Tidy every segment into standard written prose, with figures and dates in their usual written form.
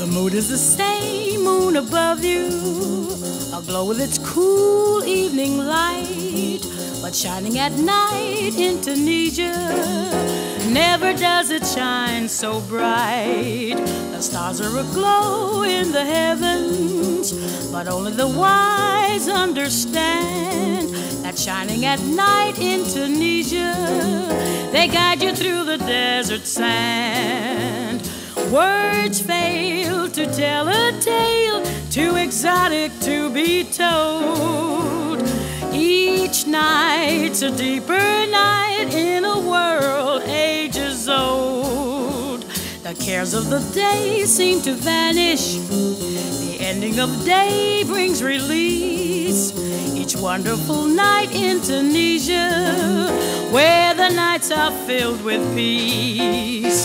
moon is the same moon above you, aglow with its cool evening light, but shining at night in Tunisia. Never does it shine so bright. The stars are aglow in the heavens, but only the wise understand that shining at night in Tunisia, they guide you through the desert sand. Words fail to tell a tale too exotic to be told. Each night's a deeper night in a world ages old. The cares of the day seem to vanish. The ending of day brings release. Each wonderful night in Tunisia, where the nights are filled with peace.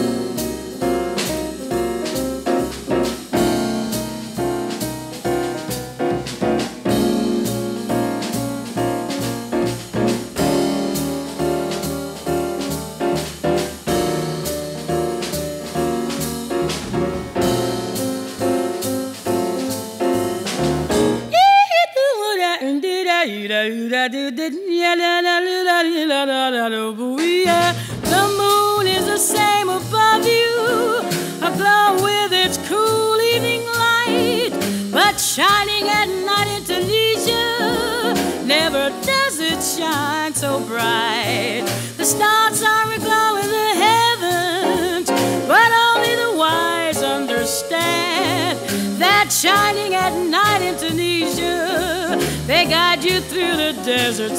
The moon is the same above you, aglow with its cool evening light, but shining at night in Tunisia, never does it shine so bright. The stars are aglow in the heavens, but only the wise understand that shining at night in Tunisia, they guide you through the desert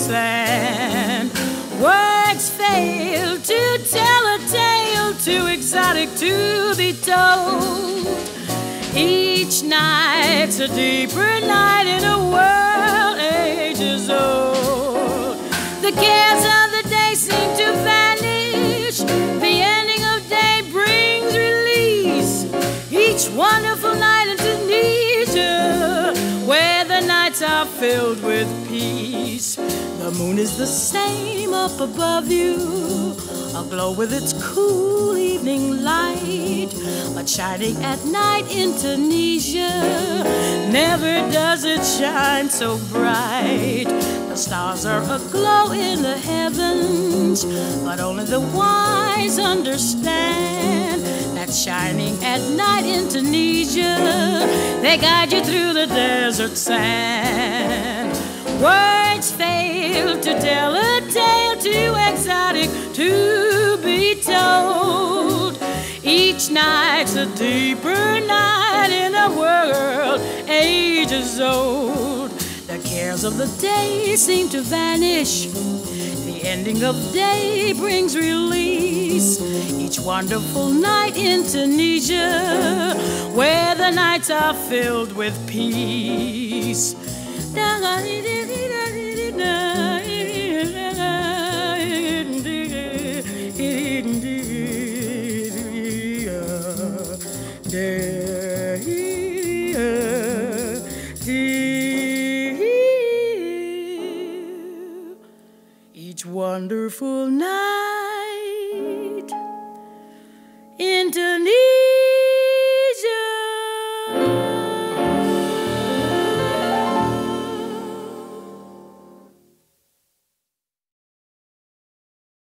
sand. Words fail to tell a tale too exotic to be told. Each night's a deeper night in a world ages old. The cares of the day seem to vanish. The ending of day brings release. Each wonderful night in Tunisia, where the nights are filled with peace. The moon is the same up above you, aglow with its cool evening light, but shining at night in Tunisia, never does it shine so bright. The stars are aglow in the heavens, but only the wise understand that shining at night in Tunisia, they guide you through the desert sand. Words fail to tell a tale too exotic to be told. Each night's a deeper night in a world ages old. The cares of the day seem to vanish. The ending of day brings release. Each wonderful night in Tunisia, where the nights are filled with peace.